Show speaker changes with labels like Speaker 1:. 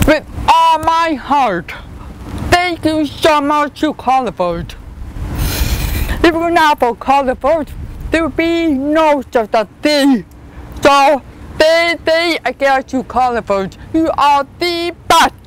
Speaker 1: with all my heart. Thank you so much to Culver. If it were not for Culver, there would be no such a thing. So, I get to Culver. You are the best.